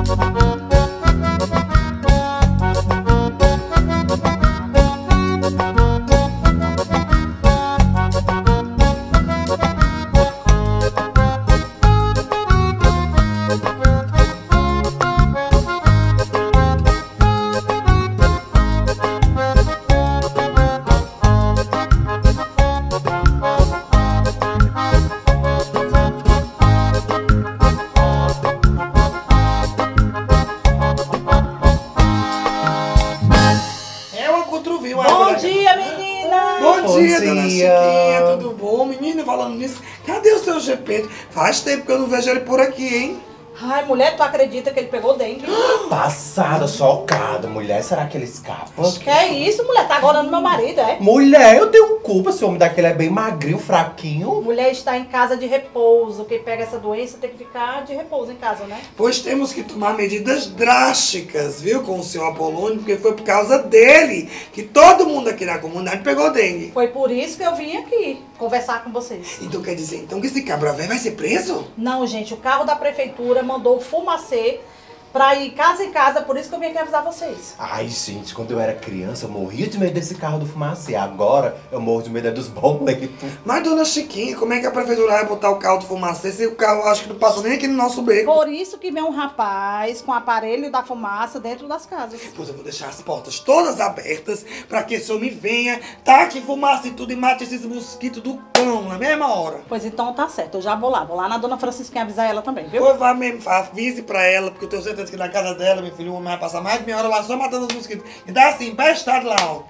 Bom dia, menina! Bom dia, dona Chiquinha, tudo bom? Menina, falando nisso, cadê o seu GP? Faz tempo que eu não vejo ele por aqui, hein? Ai, mulher, tu acredita que ele pegou dengue? Passada, chocada. Mulher, será que ele escapa? Que é isso, mulher? Tá agora no meu marido, é? Mulher, eu tenho culpa. Esse homem daquele é bem magrinho, fraquinho. Mulher está em casa de repouso. Quem pega essa doença tem que ficar de repouso em casa, né? Pois temos que tomar medidas drásticas, viu, com o senhor Apolônio, porque foi por causa dele que todo mundo aqui na comunidade pegou dengue. Foi por isso que eu vim aqui conversar com vocês. Então quer dizer, então que esse cabra velho vai ser preso? Não, gente, o carro da prefeitura mandou o fumacê pra ir casa em casa, por isso que eu vim aqui avisar vocês. Ai, gente, quando eu era criança, eu morria de medo desse carro do fumacê. Agora, eu morro de medo dos boletos. Mas, dona Chiquinha, como é que a prefeitura vai botar o carro do fumacê se o carro, acho que não passa nem aqui no nosso beco? Por isso que vem um rapaz com aparelho da fumaça dentro das casas. Pois eu vou deixar as portas todas abertas pra que esse homem venha, taque fumaça e tudo e mate esses mosquitos do cão na mesma hora. Pois então tá certo, eu já vou lá na dona Francisquinha avisar ela também, viu? Pois vá mesmo, avise pra ela, porque eu tenho certeza que na casa dela, meu filho, o homem vai passar mais de meia hora lá só matando os mosquitos. E dá assim, empestado lá, ó.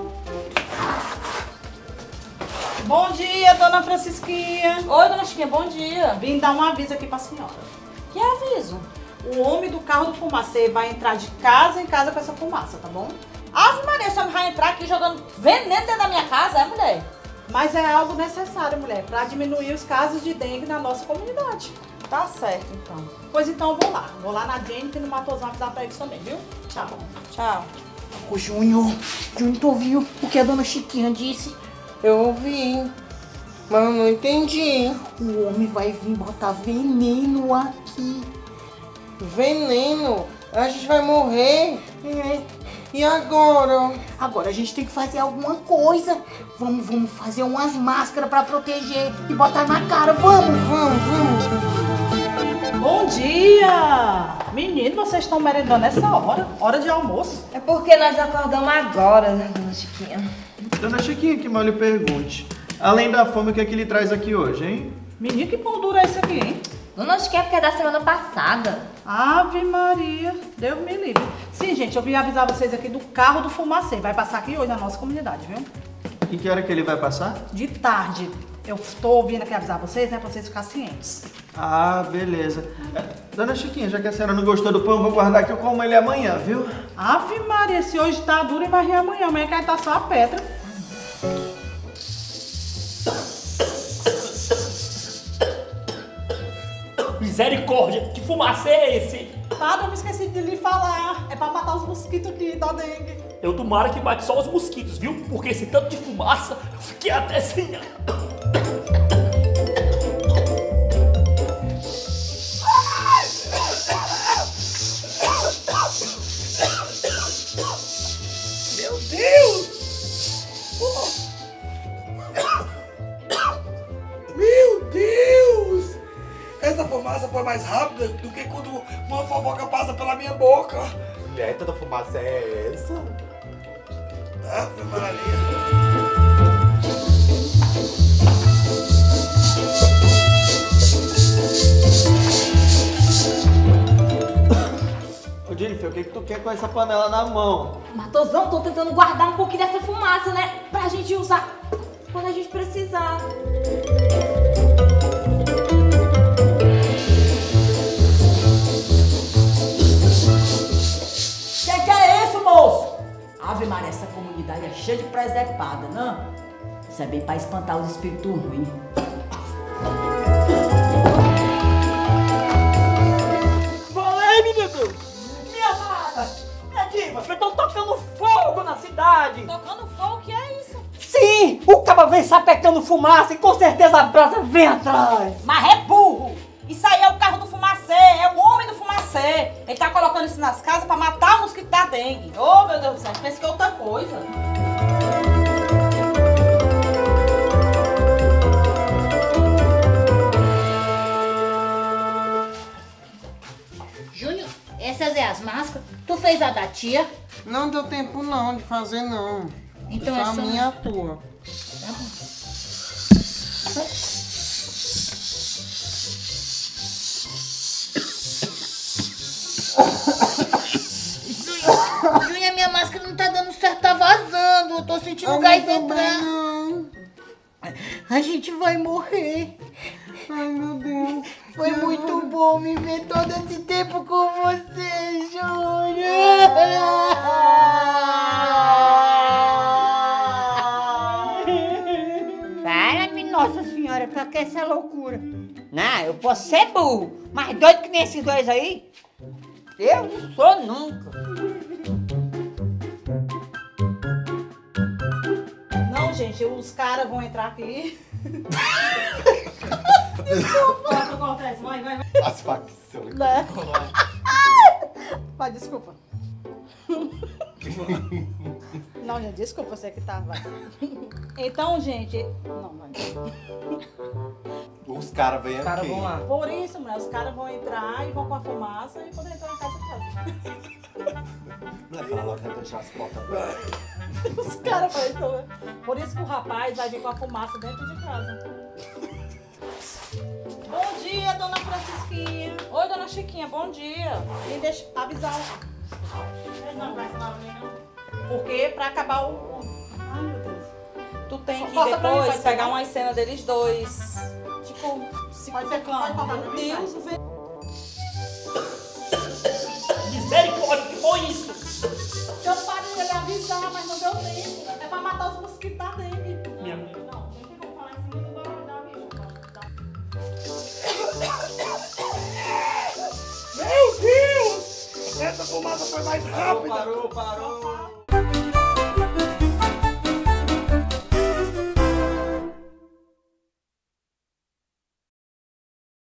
Bom dia, dona Francisquinha. Oi, dona Chiquinha, bom dia. Vim dar um aviso aqui pra senhora. Que aviso? O homem do carro do fumacê vai entrar de casa em casa com essa fumaça, tá bom? Ave Maria, a senhora vai entrar aqui jogando veneno dentro da minha casa, é, mulher? Mas é algo necessário, mulher, pra diminuir os casos de dengue na nossa comunidade. Tá certo, então. Pois então, vou lá. Vou lá na Jenny e no Matosão avisar pra eles também, viu? Tchau. Tchau. Ô, Júnior, tu ouviu o que a dona Chiquinha disse? Eu ouvi, mas eu não entendi. O homem vai vir botar veneno aqui. Veneno? A gente vai morrer? É. E agora? Agora a gente tem que fazer alguma coisa. Vamos fazer umas máscaras pra proteger e botar na cara. Vamos. Bom dia! Menino, vocês estão merendando essa hora? Hora de almoço? É porque nós acordamos agora, né, dona Chiquinha? Dona Chiquinha, que mal lhe pergunte. Além da fome, o que é que ele traz aqui hoje, hein? Menino, que pão duro é esse aqui, hein? Dona Chiquinha, porque é da semana passada. Ave Maria, Deus me livre. Sim, gente, eu vim avisar vocês aqui do carro do fumacê. Vai passar aqui hoje na nossa comunidade, viu? E que hora que ele vai passar? De tarde. Eu estou vindo aqui avisar vocês, né, pra vocês ficarem cientes. Ah, beleza. Dona Chiquinha, já que a senhora não gostou do pão, eu vou guardar que eu como ele amanhã, viu? Ave Maria, se hoje tá duro, imagina amanhã. Amanhã que vai estar só a pedra. Misericórdia, que fumacê é esse? Nada, eu me esqueci de lhe falar. É pra matar os mosquitos aqui da dengue. Eu tomara que mate só os mosquitos, viu? Porque esse tanto de fumaça, eu fiquei até sem ar. Meu Deus! Meu Deus! Essa fumaça foi mais rápida do que quando uma fofoca passa pela minha boca. Mulher, toda fumaça é essa? Ave Maria. Ô, Jennifer, o que tu quer com essa panela na mão? Matosão, tô tentando guardar um pouquinho dessa fumaça, né? Pra gente usar quando a gente precisar. Que é isso, moço? Ave Maria, essa comunidade é cheia de presepada, não? Isso é bem pra espantar os espíritos ruins. Vai, menino! Minha amada! Minha diva, vocês estão tocando fogo na cidade! Tocando fogo, o que é isso? Sim, o caba vem sapecando fumaça e com certeza a brasa vem atrás. Mas é burro! Isso aí é o carro do fumacê, é o homem do fumacê. Ele tá colocando isso nas casas pra matar o mosquito da dengue. Ô, meu Deus do céu, pensa que é outra coisa. Júnior, essas é as máscaras. Tu fez a da tia? Não deu tempo não de fazer não. Então só é a só- minha e a tua. Tá bom. Júnior, minha máscara não tá dando certo, tá vazando. Eu tô sentindo o gás entrar. Não. A gente vai morrer. Ai, meu Deus. Foi muito bom me ver todo esse tempo com você, Júnior. Fala-me, Nossa Senhora, pra que essa loucura? Não, eu posso ser burro, mas doido que nem esses dois aí, eu não sou nunca. Não, gente, os caras vão entrar aqui. Desculpa. Vai, acontece. Vai. As facções. Né? Vai, desculpa. Não, gente, desculpa, você que tá, vai. Então, gente... Não, vai. Os caras vêm Os caras aqui. vão lá. Por isso, mulher, os caras vão entrar e vão com a fumaça e poder entrar na casa de casa. Não é falar logo que vai deixar as portas abertas. Os caras vão entrar. Por isso que o rapaz vai vir com a fumaça dentro de casa. Bom dia, dona Francisquinha. Oi, dona Chiquinha, bom dia. E deixa avisar o... Não vai falar não. Porque pra acabar o... Ai, meu Deus. Tu tem que Corta pra mim, depois pode pegar ser? umas cenas deles dois. Tipo, se Pode ser? Pode cortar pra Meu mim, Deus, vai. o velho. Misericórdia, que foi isso? Eu parei de avisar, mas não deu tempo. É pra matar os mosquitos da dengue. Minha Não, não tem como falar em cima do da bicha. Meu Deus! Essa fumaça foi mais rápida. Parou.